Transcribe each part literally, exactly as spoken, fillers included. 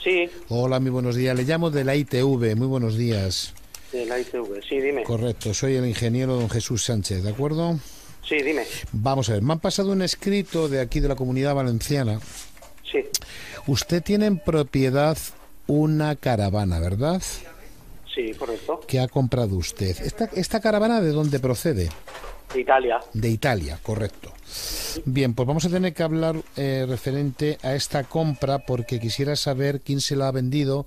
Sí. Hola, muy buenos días. Le llamo de la I T V. Muy buenos días. De la I T V, sí, dime. Correcto, soy el ingeniero don Jesús Sánchez, ¿de acuerdo? Sí, dime. Vamos a ver, me han pasado un escrito de aquí de la Comunidad Valenciana. Sí. Usted tiene en propiedad una caravana, ¿verdad? Sí, correcto. ¿Qué ha comprado usted? ¿Esta, esta caravana de dónde procede? De Italia. De Italia, correcto. Bien, pues vamos a tener que hablar eh, referente a esta compra porque quisiera saber quién se la ha vendido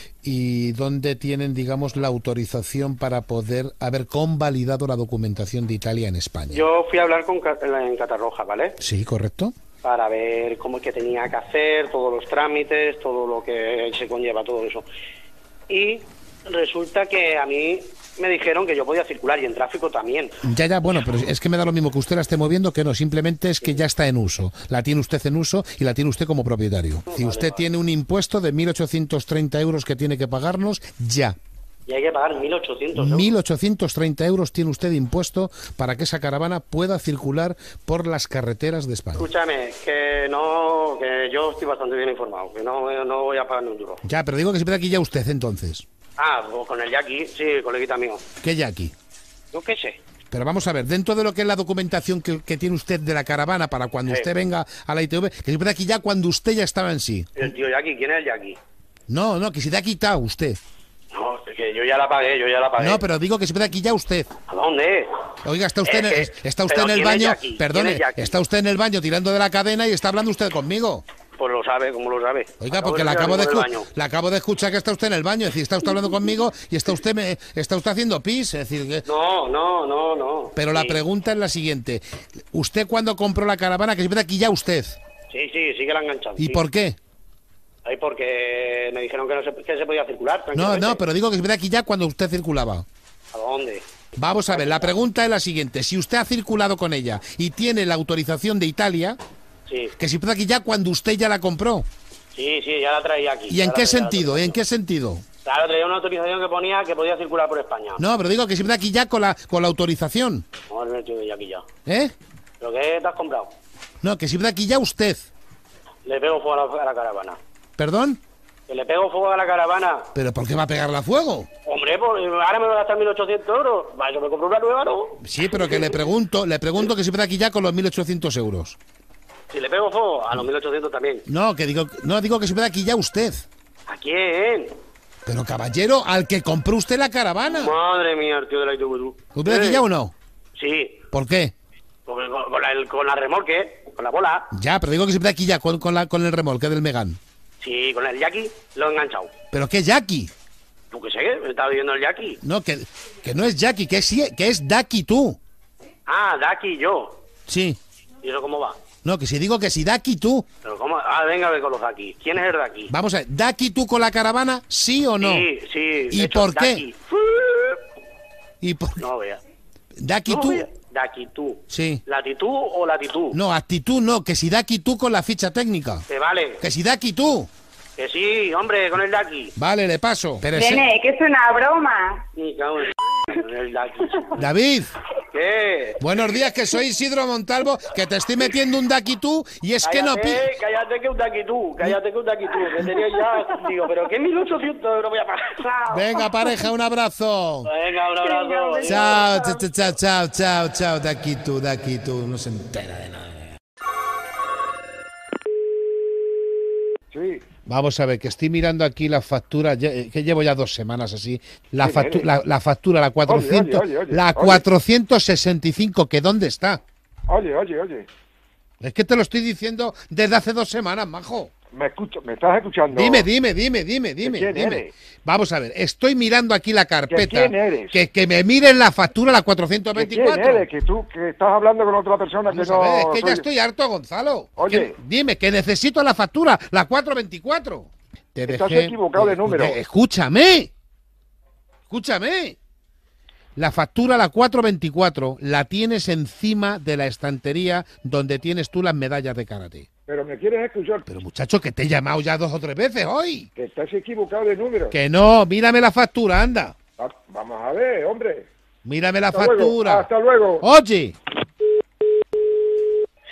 y dónde tienen, digamos, la autorización para poder haber convalidado la documentación de Italia en España. Yo fui a hablar con en Catarroja, ¿vale? Sí, correcto. Para ver cómo es que tenía que hacer, todos los trámites, todo lo que se conlleva, todo eso. Y resulta que a mí me dijeron que yo podía circular y en tráfico también. Ya, ya, bueno, pero es que me da lo mismo que usted la esté moviendo que no, simplemente es que ya está en uso. La tiene usted en uso y la tiene usted como propietario. No, Si vale, usted vale. tiene un impuesto de mil ochocientos treinta euros que tiene que pagarnos, ya. Y hay que pagar mil ochocientos euros. mil ochocientos treinta euros tiene usted de impuesto para que esa caravana pueda circular por las carreteras de España. Escúchame, que no, que yo estoy bastante bien informado, que no, no voy a pagar ni un duro. Ya, pero digo que se puede aquí ya usted entonces. Ah, pues con el Jackie, sí, coleguita mío. ¿Qué ya aquí? Yo qué sé. Pero vamos a ver, dentro de lo que es la documentación que, que tiene usted de la caravana para cuando Sí. usted venga a la I T V, que se puede aquí ya cuando usted ya estaba en sí. El tío Jackie, ¿quién es el Jackie? No, no, que se te ha quitado usted. No, es que yo ya la pagué, yo ya la pagué. No, pero digo que se puede aquí ya usted. ¿A dónde? Oiga, está usted, en, Es el- que- está usted pero en el ¿quién es baño, Jackie? ¿Quién perdone, es Jackie? está usted en el baño tirando de la cadena y está hablando usted conmigo. Pues lo sabe, ¿cómo lo sabe? Oiga, Acabo porque de le salir acabo de, del escu- baño. le acabo de escuchar que está usted en el baño, es decir, está usted hablando conmigo y está usted me, está usted haciendo pis, es decir, que... No, no, no, no. Pero la Sí. pregunta es la siguiente, ¿usted cuando compró la caravana, que se puede aquí ya usted? Sí, sí, sí que la han enganchado. ¿Y sí. por qué? Ahí porque me dijeron que no se, que se podía circular, No, tranquilamente. no, pero digo que se puede aquí ya cuando usted circulaba. ¿A dónde? Vamos a ver, la pregunta es la siguiente, si usted ha circulado con ella y tiene la autorización de Italia, Sí, que se puede aquí ya cuando usted ya la compró. sí, sí, ya la traía aquí. ¿Y ya en la qué traía la sentido? ¿En autorización. qué sentido? Claro, traía una autorización que ponía que podía circular por España. No, pero digo que se puede aquí ya con la, con la autorización. Vamos a ver el tío de Jackie ya. ¿Eh? ¿Pero qué te has comprado? No, que se puede aquí ya usted. Le pego fuego a la, a la caravana. ¿Perdón? Que le pego fuego a la caravana. ¿Pero por qué va a pegarla a fuego? Hombre, pues ahora me voy a gastar mil ochocientos euros. Vaya, que me compro una nueva, ¿no? Sí, pero que le pregunto, le pregunto que se puede aquí ya con los mil ochocientos euros. Si le pego fuego, a los mil ochocientos también. No, que digo, no digo que se puede aquí ya usted. ¿A quién? Pero caballero, al que compró usted la caravana. Madre mía, el tío de la I T V, tú. ¿Lo puede aquí Eh, ya o no? Sí, ¿Por qué? con, con- con la, el- con la remolque, con la bola. Ya, pero digo que se puede aquí ya con, con, la, con el remolque del Megán. Sí, con el Jackie lo he enganchado. ¿Pero qué Jackie? ¿Tú qué sé? ¿Me estaba viendo el Jackie? No, que, que no es Jackie, que es, que es Daki tú. Ah, Daki y yo. Sí. ¿Y eso cómo va? No, que si digo que si Daki tú. Pero cómo... Ah, venga a ver con los Daki. ¿Quién es el Daki? Vamos a ver, ¿Daki tú con la caravana, sí o no? Sí, sí. ¿Y de hecho, por qué? Daki. ¿Y por No vea. Daki No tú? vea. Daki tú. Sí. ¿Latitud o latitud? No, actitud no, que si Daki tú con la ficha técnica. Que vale. Que si Daki tú. Que sí, hombre, con el Daki. Vale, le paso. Pero ese- Nene, que es una broma. Ni cago en el... con el Daki. David, ¿Qué? buenos días, que soy Isidro Montalvo, que te estoy metiendo un Daki tú y es que no pi... Cállate, cállate que un Daki tú. Cállate que un Daki tú. Que tenía ya... Digo, pero ¿qué mil ochocientos euros voy a pagar? Venga, pareja, un abrazo. Venga, un abrazo. Chao, chao, chao, chao, chao, chao, Daki tú, Daki tú, no se entera de nada. Sí, Vamos a ver, que estoy mirando aquí la factura, ya- eh, que llevo ya dos semanas así. La, Sí, factu- nene. la, la factura, la cuatrocientos, oye, oye, la oye. cuatrocientos sesenta y cinco, ¿que dónde está? oye, oye, oye, Es que te lo estoy diciendo desde hace dos semanas, majo. me escucho, me estás escuchando. Dime, dime, dime, dime, dime, quién dime. eres? Vamos a ver, estoy mirando aquí la carpeta. quién eres? Que, que me miren la factura, la cuatrocientos ¿Que ¿Quién veinticuatro. eres? Que tú que estás hablando con otra persona Vamos que a no. ver, es que ya soy- estoy harto, Gonzalo. Oye. Que- dime, que necesito la factura, la cuatrocientos veinticuatro. Te Estás dejé- equivocado de eh, número. eh, Escúchame. Escúchame. La factura, la cuatrocientos veinticuatro, la tienes encima de la estantería donde tienes tú las medallas de karate. Pero me quieres escuchar. Pero muchacho, que te he llamado ya dos o tres veces hoy. Que estás equivocado de número. Que no, mírame la factura, anda. Va- Vamos a ver, hombre. Mírame la Hasta luego, factura. hasta luego. Oye, Sí.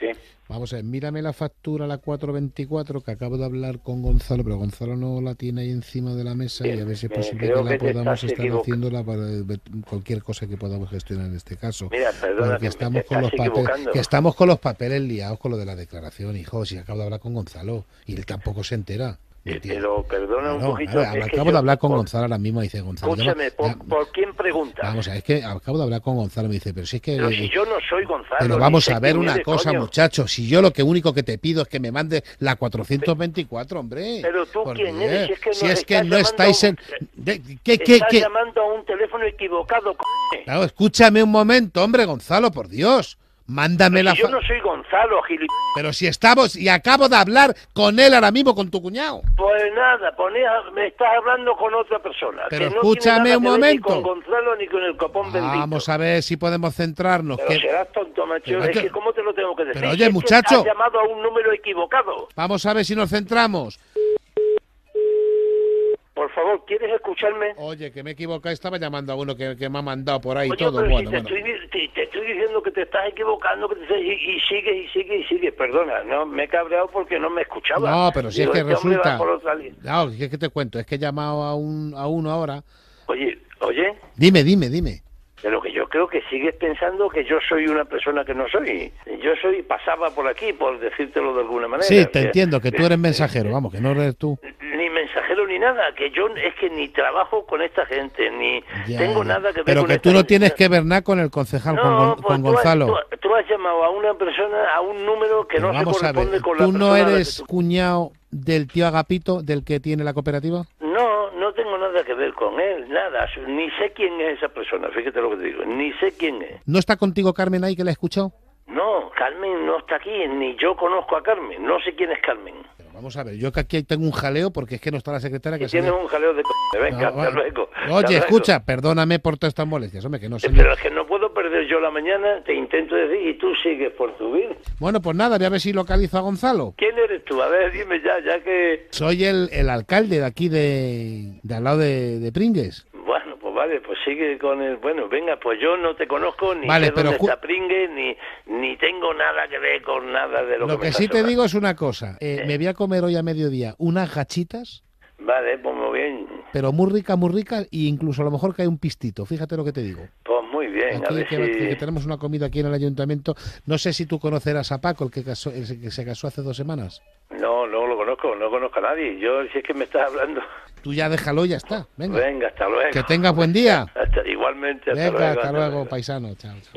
Vamos a ver, mírame la factura, la cuatro veinticuatro, que acabo de hablar con Gonzalo, pero Gonzalo no la tiene ahí encima de la mesa Bien, y a ver si es me posible creo que la que te podamos estás estar equivoca- haciéndola para ver cualquier cosa que podamos gestionar en este caso. Mira, perdona, Porque que estamos te con los estás papeles, equivocando. que estamos con los papeles liados con lo de la declaración, hijo, si acabo de hablar con Gonzalo y él tampoco se entera. Eh, Tío. Pero perdona un No, poquito. a ver, es que acabo yo- de hablar con por- Gonzalo ahora mismo, dice Gonzalo. Escúchame, llama- ¿por, ya- por quién preguntas? Vamos a ver, es que acabo de hablar con Gonzalo, me dice, pero si es que... Pero si yo no soy Gonzalo. Pero ni vamos sé a ver quién una eres, cosa, coño. muchachos. Si yo lo que único que te pido es que me mande la cuatrocientos veinticuatro, hombre. Pero tú, Por ¿quién Dios. eres? Si es que no Si es que estás no estáis en... llamando de- ¿Qué, qué, Estás qué? llamando a un teléfono equivocado, coño. Claro, escúchame un momento, hombre, Gonzalo, por Dios. Mándame Pero la... si yo fa- no soy Gonzalo, gilipollas. Pero si estamos... Y acabo de hablar con él ahora mismo, con tu cuñado. Pues nada, ponía, me estás hablando con otra persona. Pero que no escúchame tiene un nada que ver ni momento. con Gonzalo ni con el copón bendito. Vamos a ver si podemos centrarnos. Pero que- serás tonto, macho. Pero es que- que, ¿cómo te lo tengo que decir? Pero Si oye, es que muchacho. has llamado a un número equivocado. Vamos a ver si nos centramos. Por favor, ¿quieres escucharme? Oye, que me he equivocado, estaba llamando a uno que, que me ha mandado por ahí Oye, todo. pero Bueno, si te, bueno. Estoy, di- te, te estoy diciendo que te estás equivocando, que te, y, y sigue, y sigue, y sigue. Perdona, no me he cabreado porque no me escuchaba. No, pero si Digo, es que este hombre va resulta... por otra línea. No, ¿qué, qué te cuento? Es que he llamado a, un, a uno ahora. Oye, oye, Dime, dime, dime. pero que yo creo que sigues pensando que yo soy una persona que no soy. Yo soy, pasaba por aquí, por decírtelo de alguna manera. Sí, te Que- entiendo, que tú eres mensajero, vamos, que no eres tú. Ni mensajero ni nada, que yo es que ni trabajo con esta gente, ni Ya, tengo ya. nada que ver Pero con que esta tú no gente. tienes que ver nada con el concejal, con, No, Gon- pues con tú has- Gonzalo. Tú, tú has llamado a una persona, a un número que Pero no se vamos a ver, corresponde con la ¿tú persona no a la que eres tú- cuñado del tío Agapito, del que tiene la cooperativa? No, no tengo nada que ver con él, nada. Ni sé quién es esa persona, fíjate lo que te digo. Ni sé quién es. ¿No está contigo Carmen ahí, que la he escuchado? No, Carmen no está aquí, ni yo conozco a Carmen. No sé quién es Carmen. Pero vamos a ver, yo que aquí tengo un jaleo porque es que no está la secretaria que Y tienes sabe- un jaleo de... c***. Venga, No, hasta va- luego. hasta Oye, luego. escucha, perdóname por todas estas molestias, hombre, que no sé. ni- Pero es que no puedo perder yo la mañana, te intento decir, y tú sigues por tu vida. Bueno, pues nada, voy a ver si localizo a Gonzalo. ¿Quién eres tú? A ver, dime ya, ya que... Soy el, el alcalde de aquí de, de al lado de, de Pringues. Bueno, pues vale, pues sigue con el... Bueno, venga, pues yo no te conozco, ni Vale, sé pero dónde ju- está Pringue, ni, ni tengo nada que ver con nada de lo, Lo que, que me sí estás te hablando. digo es una cosa. eh, me voy a comer hoy a mediodía unas gachitas, Vale, pues muy bien. pero muy rica, muy rica, e incluso a lo mejor que hay un pistito. Fíjate lo que te digo. Pues muy bien, a Aquí ver que, si... que tenemos una comida aquí en el ayuntamiento. No sé si tú conocerás a Paco, el que, casó- el que se casó hace dos semanas. No, no lo conozco, no conozco a nadie. Yo, si es que me estás hablando... Tú ya déjalo y ya está. Venga. Venga, hasta luego. Que tengas buen día. Hasta, igualmente, hasta Venga, luego. hasta luego, paisano. Chao, chao.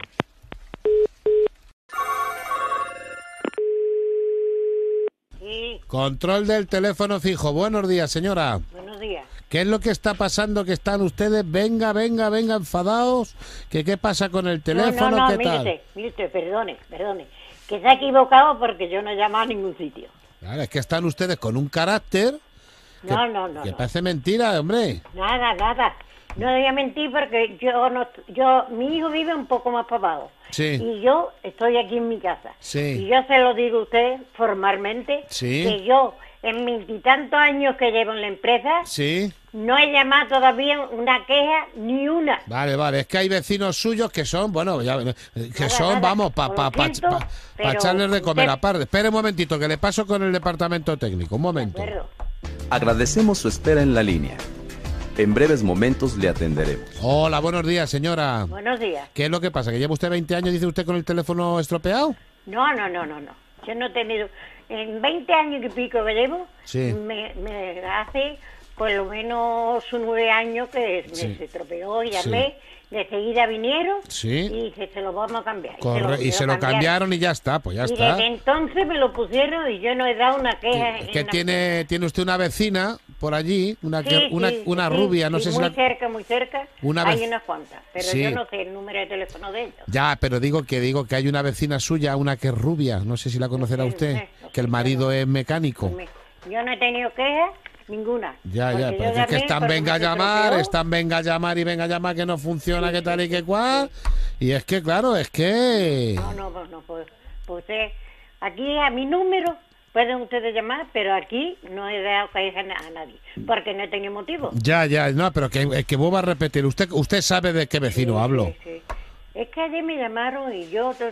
Sí, Control del teléfono fijo. Buenos días, señora. buenos días. ¿Qué es lo que está pasando? Que están ustedes, venga, venga, venga, enfadados. ¿Que qué pasa con el teléfono? no, no, no, ¿Qué tal? mire, mire usted, perdone, perdone. Que se ha equivocado porque yo no he llamado a ningún sitio. Claro, es que están ustedes con un carácter que, No, no, no, que no. parece mentira, hombre. Nada, nada. No voy a mentir porque yo no, yo, mi hijo vive un poco más para abajo. Sí. Y yo estoy aquí en mi casa. Sí. Y yo se lo digo a usted formalmente. Sí. Que yo, en veintitantos años que llevo en la empresa, Sí. no he llamado todavía una queja ni una. Vale, vale, es que hay vecinos suyos que son, bueno, ya, eh, que Nada, son, nada. vamos, para pa, Lo pa, siento, pa- pa pero echarles de comer usted- aparte. Espere un momentito, que le paso con el departamento técnico, un momento. ¿De acuerdo? Agradecemos su espera en la línea. En breves momentos le atenderemos. Hola, buenos días, señora. Buenos días. ¿Qué es lo que pasa? ¿Que lleva usted veinte años, dice usted, con el teléfono estropeado? No, no, no, no, no. Yo no he tenido... En veinte años y pico que llevo, Sí. me, me hace por lo menos nueve años que Sí. me se estropeó y llamé, de seguida vinieron Sí. y se, se lo vamos a cambiar. Corre- y se lo cambiaron y ya está, pues ya y está. desde entonces me lo pusieron y yo no he dado una queja. Es en que la- tiene, tiene usted una vecina por allí, una, Sí, que- una, sí, una sí, rubia, no sí, sé si muy la... cerca, muy cerca, Una hay vez- unas cuantas, pero Sí. yo no sé el número de teléfono de ellos. Ya, pero digo que digo que hay una vecina suya, una que es rubia, no sé si la conocerá sé, usted, no sé, no que el sé, marido pero- es mecánico. Me- Yo no he tenido queja ninguna. Ya, ya, porque pero yo es que llamé están porque venga a me llamar, estropeó. están venga a llamar y venga a llamar que no funciona, que tal y que cual. Y es que, claro, es que... No, no, pues no, pues, pues usted, aquí a mi número pueden ustedes llamar, pero aquí no he dado queja a nadie, porque no he tenido motivo. Ya, ya, no, pero que, es que vuelvo a repetir, usted usted sabe de qué vecino Sí, hablo. sí, sí. Es que ayer me llamaron y yo,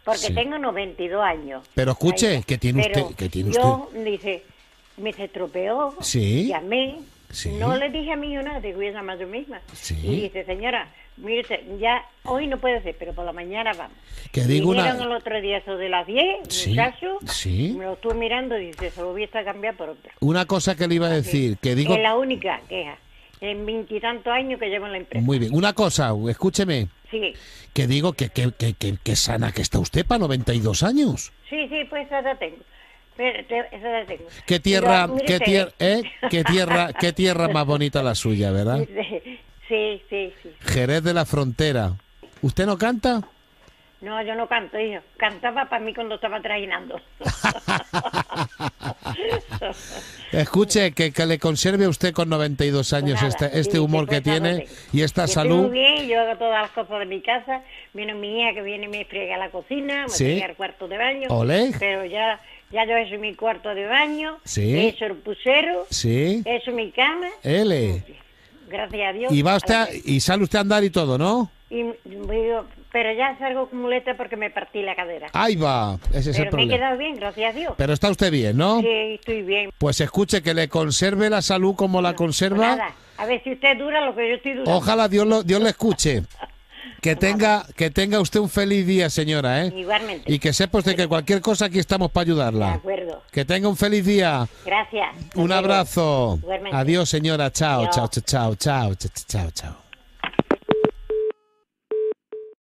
porque Sí. tengo noventa y dos años. Pero escuche, Ahí. que tiene Pero usted- que tiene yo, dice, me se estropeó, Sí. llamé, Sí. no le dije a mí nada, digo, voy a llamar yo misma. Sí. Y dice, señora, mire, usted, ya hoy no puede ser, pero por la mañana vamos. Que digo una- Vinieron el otro día eso de las diez, Sí, muchacho, sí. me lo estuve mirando y dice, se lo voy a cambiar por otro. Una cosa que le iba a decir, que digo... Es la única queja, en veintitantos años que llevo en la empresa. Muy bien, una cosa, escúcheme, Sí, que digo que, que, que, que, que sana que está usted para noventa y dos años. sí, sí, pues esa la tengo. Pero, te- esa la tengo. Qué tierra, Pero, mire qué usted, tierra, ¿eh? Qué tierra, qué tierra más bonita la suya, ¿verdad? Sí, sí, sí. Jerez de la Frontera. ¿Usted no canta? No, yo no canto, hijo. Cantaba para mí cuando estaba trajinando. Escuche, que, que le conserve a usted con noventa y dos años Nada, este, este sí, humor sí, que pues, nada, tiene sí. y esta Yo estoy salud. muy bien, yo hago todas las cosas de mi casa. Viene mi hija que viene y me friega la cocina, me Sí. friega el cuarto de baño. Olé. Pero ya, ya yo he hecho mi cuarto de baño, Sí. he hecho el pusero, Sí, he hecho mi cama. L. Gracias a Dios. Y va a usted la a- vez. y sale usted a andar y todo, ¿no? Y digo, pero ya salgo con muleta porque me partí la cadera. Ahí va, ese es el pero me he problema. quedado bien, gracias a Dios. Pero está usted bien, ¿no? Sí, estoy bien. Pues escuche, que le conserve la salud como la Pues conserva. nada, a ver si usted dura lo que yo estoy durando. Ojalá Dios lo, Dios le escuche. Que tenga, que tenga usted un feliz día, señora, ¿eh? Igualmente. Y que sepa usted que cualquier cosa aquí estamos para De ayudarla. acuerdo. Que tenga un feliz día. Gracias. Un Hasta luego. abrazo. Igualmente. Adiós, señora. Chao, Adiós. chao, chao, chao, chao, chao, chao, chao.